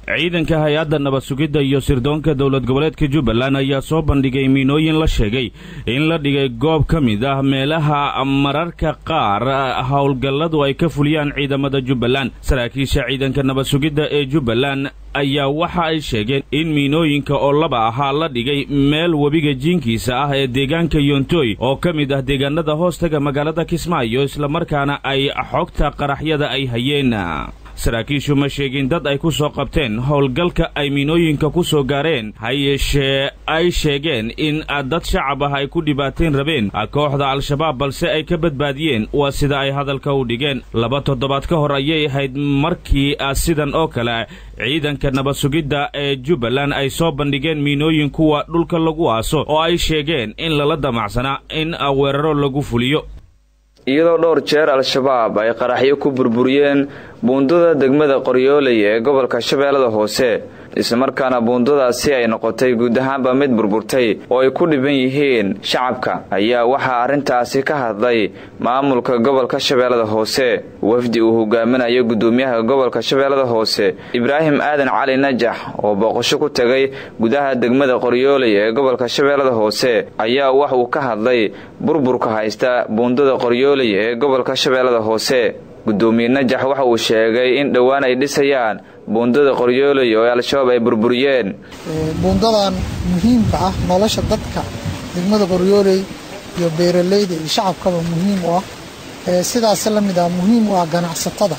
ciidanka hay'adda nabad sugidda iyo sirdoonka dowlad goboleedka Jubbaland ayaa soo bandhigay miinooyin la sheegay in la dhigay goob ka mid ah meelaha mararka qaar howlgalladu ay ka fuliyaan ciidamada Jubbaland. Saraakiisha ciidanka nabad sugidda ee Jubbaland ayaa waxa ay sheegeen in miinooyinka oo laba ahaa la dhigay meel webiga jiinkiisa ah ee deegaanka Yontoy oo ka mid ah deegaanada hoostaga magaalada Kismaayo, isla markaana ay xogta qaraxyada ay hayeen. saraakiishu ma sheegin dad ay ku soo qabteen howlgalka ay miinooyinka ku soo gaareen, hayeeshee ay sheegeen in dad shacab ah ay ku dhibaateen rabeen kooxda al-shabaab balse ay ka badbaadiyeen. waa sida ay hadalka u dhigeen. 2 toddobaad ka hor ayay ahayd markii sidan oo kale ciidanka nabad sugidda ee Jubbaland ay soo bandhigeen miinooyin kuwa dhulka lagu aaso oo ay sheegeen in lala damacsanaa in weeraro lagu fuliyo. iyadoo dhowr jeer al-shabaab ay qaraxyo ku burburiyeen buundada degmada Qoryooley ee gobolka Shabeellada Hoose, isla markaana buundadaasi ay noqotay guud ahaanba mid burburtay oo ay ku dhiban yihiin shacabka, ayaa waxa arintaasi ka hadlay maamulka gobolka Shabeellada Hoose. wafdi uu hogaaminayo gudoomiyaha gobolka Shabeellada Hoose Ibraahim Aadan Cali Najax oo booqasho ku tagay gudaha degmada Qoryooley ee gobolka Shabeellada Hoose ayaa wax uu ka hadlay burburka haysta buundada Qoryooley ee gobolka Shabeellada Hoose. gudoomiye Najax waxa uu sheegay in dhawaan ay dhisayaan buundada Qoryooley oo al-shabaab ay burburiyeen. buundadan muhiimka ah nolosha dadka degmada Qoryooley iyo beeraleyda iyo shacabkaba muhiim u ah, sidaas la mid ah muhiim u ah ganacsatada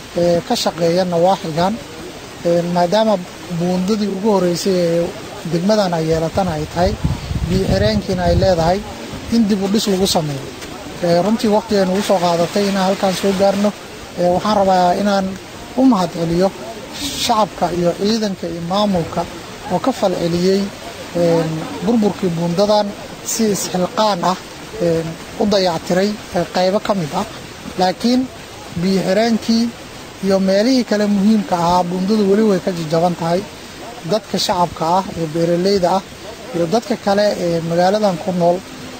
ka shaqeeya nawaaxigan, maadaama buundadii ugu horeysay ee degmadan ay yeelatana ay tahay biyo xireenkiina ay leedahay in dib u dhis lagu sameeyo. runtii waqtigeenu u soo qaadatay inaan halkaan soo gaarno. waxaan rabaa inaan u mahadceliyo shacabka iyo ciidanka iyo maamulka oo ka falceliyey burburkii buundadan si isxilqaan ah u dayactiray qaybo ka mid ah, laakiin biyo xireenkii iyo meelihii kale muhiimka ahaa buundadu weli way ka jajaban tahay. dadka shacabka ah ee beeraleyda ah iyo dadka kale ee magaaladan ku nool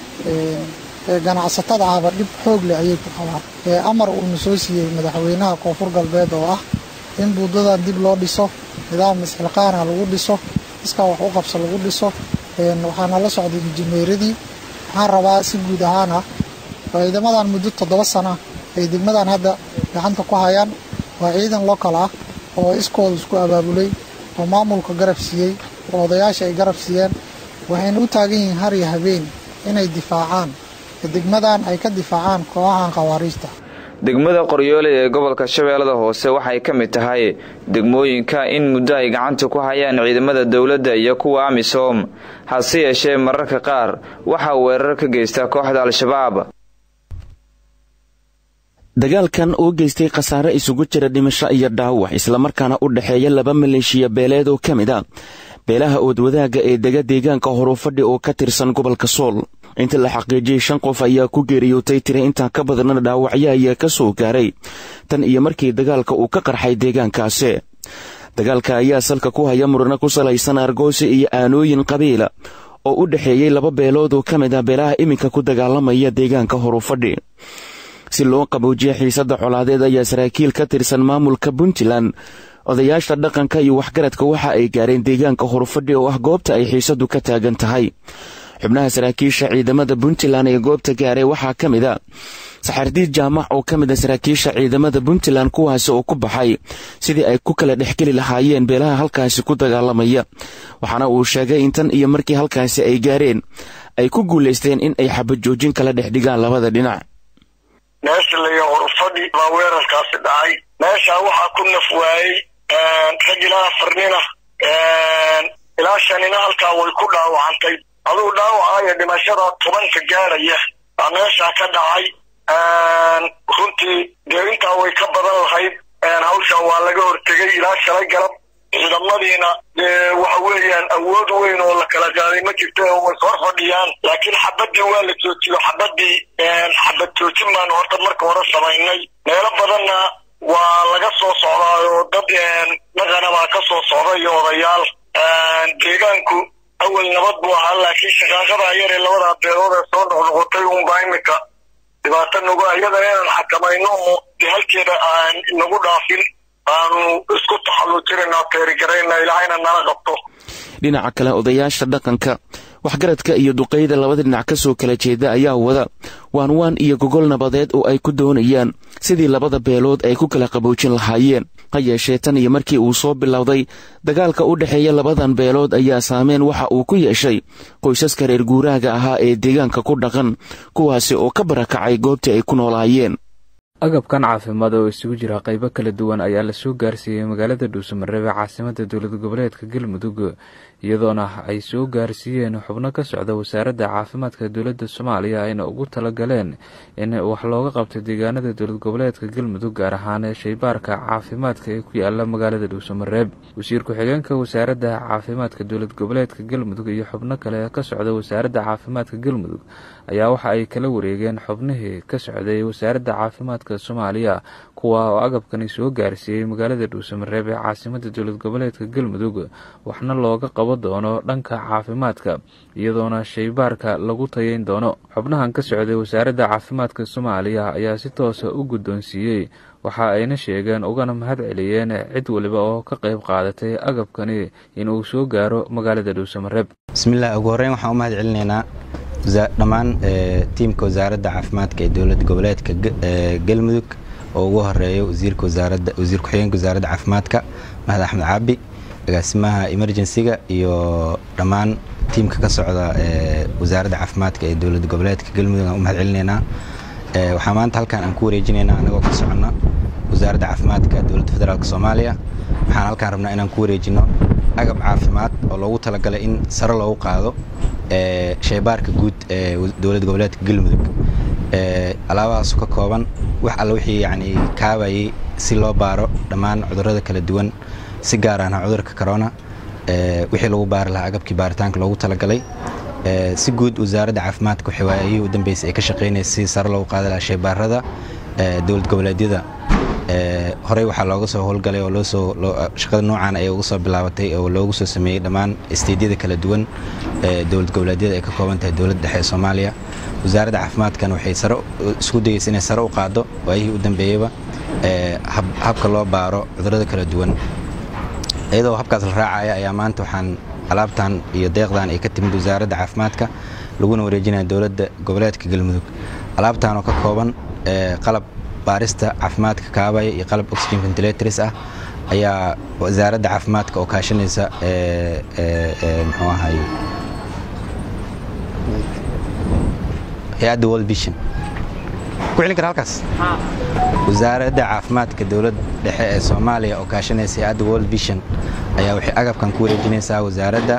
ganacsatada ahba dhib xoog leh ayay ku qabaan. amar uu soo siiyey madaxweynaha Koonfur Galbeed oo ah in buundadan dib loo dhiso, nidaam isxilqaan ah lagu dhiso, iska wax u qabso lagu dhiso. waxaana la socday injineeradii. waxaan rabaa si guud ahaan ah ciidamadan muddo 7 sano ay degmadan hadda gacanta ku hayaan. waa ciidan local ah oo iskooda isku abaabulay oo maamulka garab siiyey, odayaasha ay garab siiyeen. waxayna u taagan yihiin har iyo habeen inay difaacaan degmadan, ay ka difaacaan kooxahan khawaariijta. degmada Qoryooley ee gobolka Shabeellada Hoose waxay ka mid tahay degmooyinka in muddo ay gacanta ku hayaan ciidamada dawladda iyo kuwa AMISOM, hase yeeshee mararka qaar waxa weerar ka geysta kooxda al-shabaab. dagaalkan oo geystay khasaare isugu jira dhimasho iyo dhaawac, isla markaana u dhaxeeya 2 maleeshiya beeleed oo ka mid ah beelaha wadaaga ee deegaanka Horofadhi oo ka tirsan gobolka Sool. inta la xaqiijiyay 5 qof ayaa ku geeriyootay, tiro inta ka badan dhaawacyo ayaa ka soo gaaray tan iyo markii dagaalka uu ka qarxay deegaankaasi. dagaalka ayaa salka ku haya murano ku salaysan argoosi iyo aanooyin qabiila oo u dhaxeeyay 2 beelood oo ka mid ah beelaha iminka ku dagaalamaya deegaanka Horofadhi. si loo qaboojiyo xiisadda colaadeed ayaa saraakiil ka tirsan maamulka Puntland, odayaasha dhaqanka iyo waxgaradka waxa ay gaareen deegaanka Horofadhi oo ah goobta ay xiisaddu ka taagan tahay. xubnaha saraakiisha ciidamada Puntland ee goobta gaaray waxaa ka mid ah Saxardiid Jaamac oo ka mid ah saraakiisha ciidamada Puntland, kuwaas oo ku baxay sidii ay ku kala dhexgeli lahaayeen beelaha halkaasi ku dagaalamaya. waxaana uu sheegay in tan iyo markii halkaasi ay gaareen ay ku guuleysteen in ay xabad joojin kala dhexdhigaan labada dhinac. meesha la yiraahdo Horofadhi baa weerarkaasi dhacay. meesha waxaa ku nafwaayay rajulada farnina ilaa 5 halkaa way ku dhaawacantay. aduu dhaawacaya dhimashada 10 ka gaaraya meesha ka dhacay. runtii deegaanka way ka badan lahayd. hawsha waa laga hortagay ilaa shalay galab. ciidamadiina waxa weeyaan awood weyn oo la kala qaaday ma jirto oo way soo fadhiyaan, laakiin xabadii waa la joojiyo. xabad joojin baan horta marka hore samaynay. meelo badanna waa laga soo socdaayo dad dhaqana baa ka soo socday iyo odayaal. deegaanku awal nabad buu ahaa, laakiin shaqaaqada yar ee 2 beelood ee soo noqotay baa imika dhibaato nagu iyada inaan xakamayno oo halkeeda aan nagu dhaafin aanu isku taxallujinay. codsanaynaa teerigaraynaa ilaahayna nala qabto. dhinaca kale odayaasha dhaqanka waxgaradka iyo duqeyda labada dhinac ka soo kala jeeda ayaa wada waan iyo gogol nabadeed oo ay ku doonayaan sidii labada beelood ay ku kala qaboojin lahaayeen. ha yeeshee tan iyo markii uu soo bilowday dagaalka u dhexeeya labadan beelood ayaa saameyn waxa uu ku yeeshay qoysaska reer guuraaga ahaa ee deegaanka ku dhaqan kuwaasi oo ka barakacay goobtii ay ku noolaayeen. agabkan caafimaad oo isugu jira qaybo kala duwan ayaa la soo gaarsiiyey magaalada dhuusamareeb ee caasimada dowlad goboleedka galmudug iyadoona ay soo gaarsiiyeen xubno ka socda wasaaradda caafimaadka dowladda Soomaaliya ayna ugu talagaleen in wax looga qabto deegaanada dowlad goboleedka galmudug gaar ahaan shaybaarka caafimaadka ee ku yaala magaalada dhuusamareeb. wasiir ku-xigeenka wasaaradda caafimaadka dowlad goboleedka galmudug iyo xubno kale ka socda wasaaradda caafimaadka galmudug ayaa waxa ay kala wareegeen xubnihii ka socday wasaaradda caafimaadka Soomaaliya kuwa oo agabkani soo gaarsiiyey magaalada dhuusamareeb ee caasimada dowlad goboleedka galmudug waxna looga qabo doono dhanka caafimaadka iyadoona shaybaarka lagu tayeyn doono. xubnahan ka socday wasaaradda caafimaadka Soomaaliya ayaa si toos ah u guddoonsiiyey waxa ayna sheegeen ugana mahad celiyeen cid waliba oo ka qayb qaadatay agabkani in uu soo gaaro magaalada dhuusamareeb. bismillaah ugu horeyn waxaan u mahad celinaynaa dhammaan tiimka wasaaradda caafimaadka ee dowlad goboleedka galmudug oo ugu horeeya wasiir ku-xigeenka wasaaradda caafimaadka Mahad Axmed Caabi, agaasimaha emergency-ga iyo dhammaan tiimka ka socda wasaaradda caafimaadka ee dowlad goboleedka galmudug aan u mahad celinaynaa. waxaan maanta halkan aan ku wareejinaynaa anagoo ka socona wasaaradda caafimaadka dowladda federaalka Soomaaliya. waxaan halkan rabnaa inaan ku wareejino agab caafimaad oo loogu talagalay in sare loogu qaado shaybaarka guud ee dowlad goboleedka galmudug. alaabahaas ka kooban wax alla wixii yani kaabayay si loo baaro dhammaan cudurrada kala duwan si gaar ah cudurka corona wixii lagu baari lahaa agabkii baaritaanka loogu talagalay. si guud wasaaradda caafimaadka waxay waayay u dambeysay ay ka shaqeynaysaa si sare loogu qaado lahaa shaybaarada dowlad goboleedyada. horey waxaa looga soo howlgalay oo shaqada noocan ay uga soo bilaabatay oo loogu soo sameeyay dhammaan isteedyada kala duwan dowlad goboleedyada ay ka kooban tahay dowladda dhexe ee Soomaaliya. wasaaradda caafimaadkan waxay sare isku dayaysaa inay sare u qaado waayihii u dambeeyayba habka loo baaro cudurrada kala duwan. iyadoo habkaas la raacaya ayaa maanta waxaan alaabtan iyo deeqdan ay ka timid wasaaradda caafimaadka laguna wareejinayaa dowladda goboleedka galmudug. alaabtan oo ka kooban qalab baarista caafimaadka kaabaya iyo qalab oxygen ventilators ah ayaa wasaaradda caafimaadka oo kaashanaysa muxuu ahaay hay'adda World Vision ku celin kara halkaas wasaaradda caafimaadka dowladda dhexe ee Soomaaliya oo kaashanaysa hay'adda World Vision ayaa waxay agabkan ku wareejinaysaa wasaaradda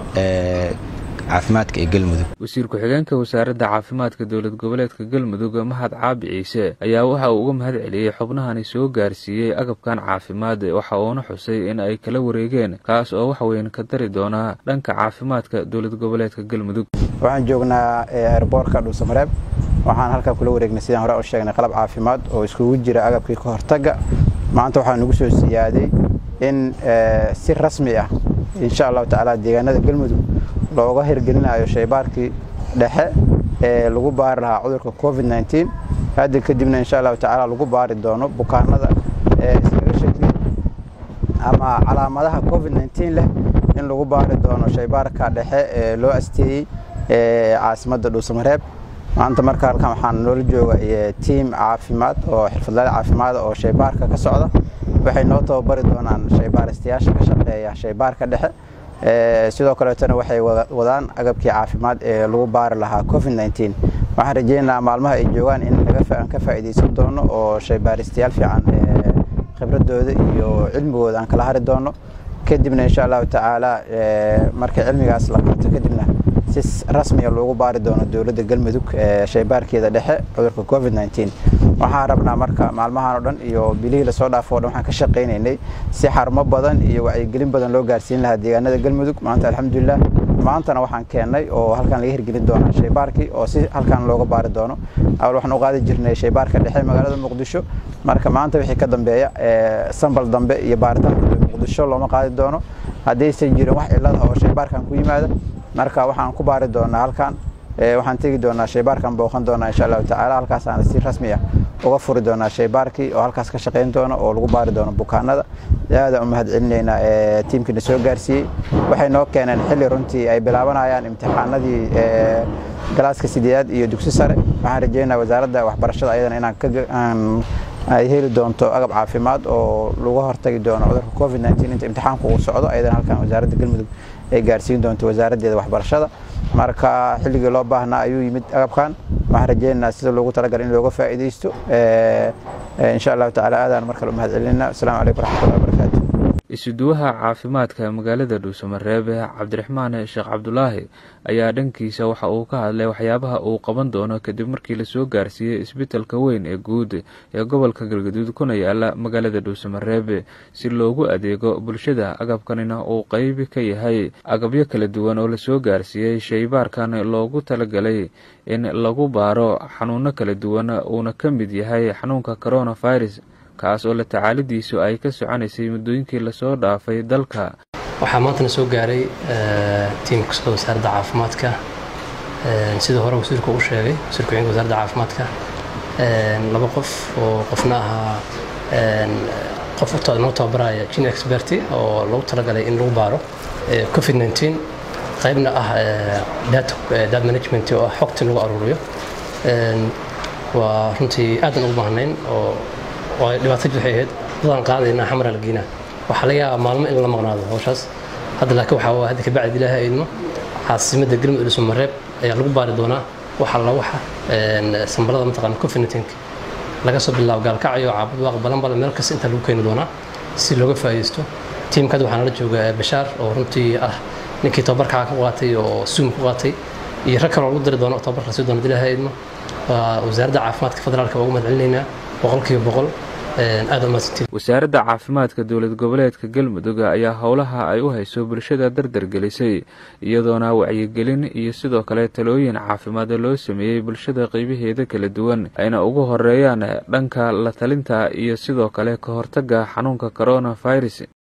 caafimaadka ee galmudug. wasiir ku-xigeenka wasaaradda caafimaadka dowlad goboleedka galmudug Mahad Caabi Ciise ayaa waxa uu uga mahad celiyey xubnahani soo gaarsiiyey agabkan caafimaad waxa uuna xusay in ay kala wareegeen kaas oo wax weyn ka dari doona dhanka caafimaadka dowlad goboleedka galmudug. waxaan joognaa airportka dhuusamareeb waxaan halka kula wareegnay sidaan hore u sheegnay qalab caafimaad oo iskugu jira agabkii ka hortagga. maanta waxaan nagu soo siyaaday in si rasmi ah insha Allah taala deegaanada galmudug looga hirgelinayo shaybaarkii dhexe ee lagu baari lahaa cudurka COVID-19 hadda kadibna insha Allah taala lagu baari doono bukaanada iskaga shaki ama calaamadaha COVID-19 leh in lagu baari doono shaybaarka dhexe ee loo asteeyay caasimada dhuusamareeb. maanta marka halkan waxaan noola jooga team caafimaad oo xirfadlayaal caafimaad oo shaybaarka ka socda waxay noo tababari doonaan shaybaaristayaasha ka shaqeeya shaybaarka dhexe. sidoo kale tan waxay wadaan agabkii caafimaad ee lagu baari lahaa COVID-19. waxaan rajeynayaa maalmaha ay joogaan in laga ka faa'iideysan doono oo shaybaaristayaal fiican khibradooda iyo cilmigooda aan kala hari doono kadibna insha Allah taala marka cilmigaas la qaato kadibna si rasmi ah loogu baari doono dowladda galmudug shaybaarkeeda dhexe cudurka COVID-19. waxaan rabnaa marka maalmahan oo dhan iyo bilihii la soo dhaafo dhan waxaan ka shaqeynaynay si xarumo badan iyo wacyigelin badan loo gaarsiin lahaa deegaanada galmudug. maanta alxamdulillah maantana waxaan keenay oo halkan laga hirgelin doonaa shaybaarkii oo si halkan looga baari doono. awal waxaan u qaadi jirnay shaybaarka dhexe magaalada muqdisho marka maanta wixii ka dambeeya sambal dambe iyo baaritaanka muqdisho looma qaadi doono haddaysan jirin wax cilad ah oo shaybaarkan ku yimaada. marka waxaan ku baari doonaa halkan waxaan tegi doonaa shaybaarkan booqan doonaa insha Allah taala halkaas aan si rasmi ah uga furi doonaa shaybaarkii oo halkaas ka shaqayn doono oo lagu baari doono bukaanada aad u mahad celinaynaa tiimkina soo gaarsiiyey waxay noo keeneen xilli runtii ay bilaabanayaan imtixaanadii galaaska 8aad iyo dugsi sare waxaan rajaynayaa wasaaradda waxbarashada ayadana inaan ay heli doonto agab caafimaad oo lagu hortagi doono cudurka COVID-19 inta imtixaanku uu socdo ayadana halkan wasaaradda Galmudug ay gaarsiin doonto wasaaraddeeda waxbarashada marka xilligii loo baahnaa ayuu yimid agabkan waxaan rajaynayaa sida loogu talagalay in looga faa'iideysto insha Allah ta'ala aadaan marka u mahad celinaa assalaamu calaykum waraxmatullaahi wabarakaatuh isuduwaha caafimaadka magaalada Dhuusamareeb Cabdiraxmaan Sheekh Cabdulaahi ayaa dhankiisa waxa uu ka hadlay waxyaabaha uu qaban doono kadib markii la soo gaarsiiyay isbitaalka weyn ee guud ee gobolka Galgaduud kuna yaala magaalada Dhuusamareeb si loogu adeego bulshada agabkanina uu qayb ka yahay agabyo kala duwan oo la soo gaarsiiyay shaybaarkan loogu talagalay in lagu baaro xanuuno kala duwan oo ka mid yahay xanuunka coronavirus kaas oo la tacaalidiisu ay ka soconaysay muddooyinkii la soo dhaafay dalka waxaa maanta soo gaaray tiimka wasaaradda caafimaadka sida hore wasiirku uu sheegay wasiirka wasaaradda caafimaadka laba qof oo qofna ahaa qof noo tababaraya gene expert oo loogu talagalay in lagu baaro COVID-19 qaybna ah data management oo xogta lagu aruuriyo waa runtii aad ugu baahnayn oo dhibaatadu waxay ahayd dadaan qaadayna xamar la geynaa waxa laga yaabaa maalmo in la maqnaado hawshaas hadda laakiin waxa ka bacdi ilaahay idmo caasimada Galmudug Dhuusamareeb ayaa lagu baari doonaa waxa sambalada mataqaan COVID-19 laga soo bilaabo gaalkacyo caabud waaq balanbal meel kasta inta lagu keeni doonaa si looga faa'iideysto tiimkada waxaan la joogaa Bashaar oo runtii ah ninkii tababarka ka qaatay oo Zoom ku qaatay iyo rag kale oo lagu diri doono tababarka si doona ilaahay idmo wasaaradda caafimaadka federaalka ugu madcelinayna 100% wasaaradda caafimaadka dowlad goboleedka Galmudug ayaa howlaha ay u hayso bulshada dardar gelisay iyadoona wacyigelin iyo sidoo kale talooyin caafimaad loo sameeyay bulshada qaybaheeda kala duwan ayna ugu horeeyaan dhanka la talinta iyo sidoo kale ka hortagga xanuunka coronavirus